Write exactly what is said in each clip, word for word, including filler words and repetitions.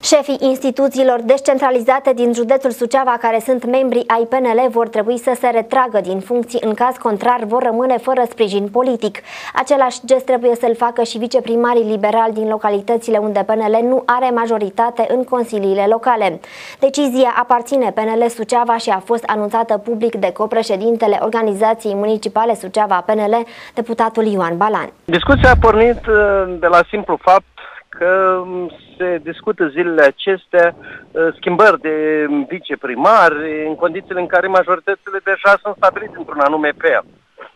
Șefii instituțiilor descentralizate din județul Suceava, care sunt membri ai P N L, vor trebui să se retragă din funcții, în caz contrar vor rămâne fără sprijin politic. Același gest trebuie să-l facă și viceprimarii liberali din localitățile unde P N L nu are majoritate în consiliile locale. Decizia aparține P N L Suceava și a fost anunțată public de copreședintele Organizației Municipale Suceava P N L, deputatul Ioan Balan. Discuția a pornit de la simplu fapt că se discută zilele acestea schimbări de viceprimari în condițiile în care majoritățile deja sunt stabilite într-un anume P E A.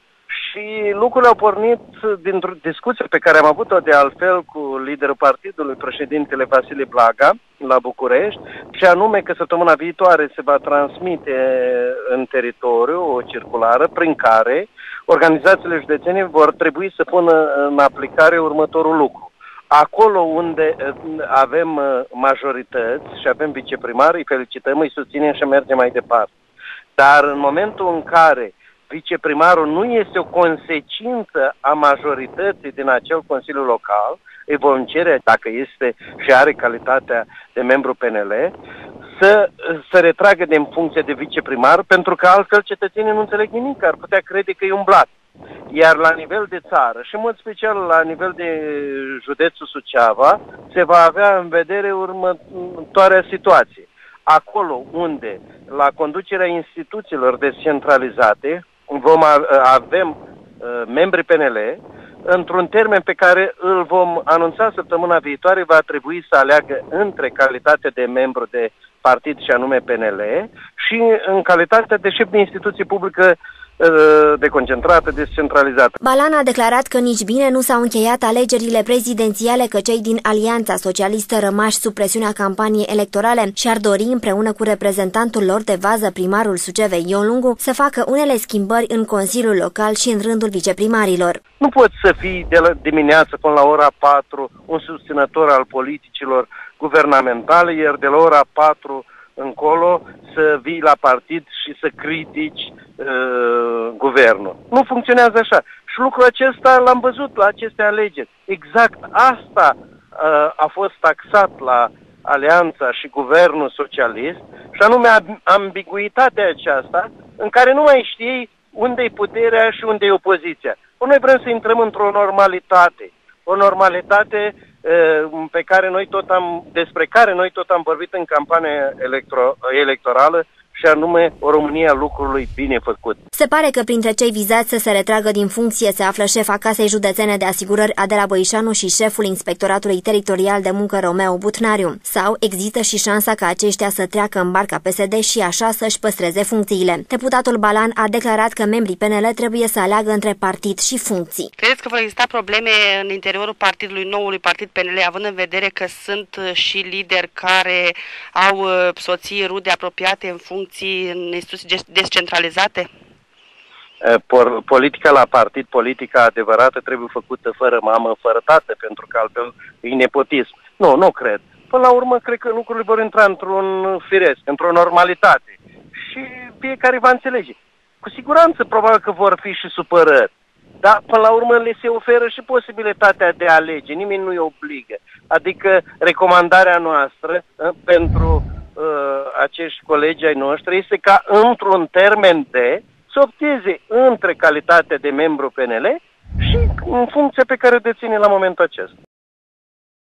Și lucrurile au pornit dintr-o discuție pe care am avut-o de altfel cu liderul partidului, președintele Vasile Blaga, la București, și anume că săptămâna viitoare se va transmite în teritoriu o circulară prin care organizațiile județene vor trebui să pună în aplicare următorul lucru. Acolo unde avem majorități și avem viceprimari, îi felicităm, îi susținem și mergem mai departe. Dar în momentul în care viceprimarul nu este o consecință a majorității din acel Consiliu Local, îi vom cere, dacă este și are calitatea de membru P N L, să se retragă din funcție de viceprimar, pentru că altfel cetățenii nu înțeleg nimic, ar putea crede că e un blat. Iar la nivel de țară și în mod special la nivel de județul Suceava se va avea în vedere următoarea situație. Acolo unde la conducerea instituțiilor descentralizate vom avem uh, membri P N L, într-un termen pe care îl vom anunța săptămâna viitoare, va trebui să aleagă între calitate de membru de partid și anume P N L și în calitate de șef de instituție publică deconcentrată, descentralizată. Balan a declarat că nici bine nu s-au încheiat alegerile prezidențiale, că cei din Alianța Socialistă rămași sub presiunea campaniei electorale și-ar dori împreună cu reprezentantul lor de vază, primarul Sucevei Ion Lungu, să facă unele schimbări în Consiliul Local și în rândul viceprimarilor. Nu poți să fii de la dimineață până la ora patru un susținător al politicilor guvernamentale, iar de la ora patru încolo să vii la partid și să critici uh, guvernul. Nu funcționează așa. Și lucrul acesta l-am văzut la aceste alegeri. Exact asta uh, a fost taxat la Alianța și Guvernul Socialist, și anume ambiguitatea aceasta în care nu mai știi unde e puterea și unde e opoziția. Noi vrem să intrăm într-o normalitate. O normalitate pe care noi tot am, despre care noi tot am vorbit în campania electro, electorală, și anume o România lucrului bine făcut. Se pare că printre cei vizați să se retragă din funcție se află șefa Casei Județene de Asigurări Adela Băișanu și șeful Inspectoratului Teritorial de Muncă Romeo Butnariu. Sau există și șansa ca aceștia să treacă în barca P S D și așa să-și păstreze funcțiile. Deputatul Balan a declarat că membrii P N L trebuie să aleagă între partid și funcții. Credeți că vor exista probleme în interiorul partidului, noului partid P N L, având în vedere că sunt și lideri care au soții, rude apropiate în funcție în instituții descentralizate? Politica la partid, politica adevărată, trebuie făcută fără mamă, fără tată, pentru că altfel e nepotism. Nu, nu cred. Până la urmă, cred că lucrurile vor intra într-un firesc, într-o normalitate. Și fiecare va înțelege. Cu siguranță, probabil că vor fi și supărări. Dar, până la urmă, le se oferă și posibilitatea de a alege. Nimeni nu-i obligă. Adică, recomandarea noastră pentru acești colegi ai noștri este ca într-un termen de să opteze între calitatea de membru P N L și în funcția pe care o deține la momentul acesta.